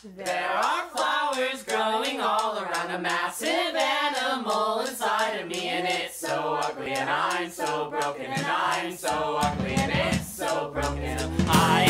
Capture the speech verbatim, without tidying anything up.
There are flowers growing all around, a massive animal inside of me, and it's so ugly and I'm so broken, and I'm so ugly and it's so broken. I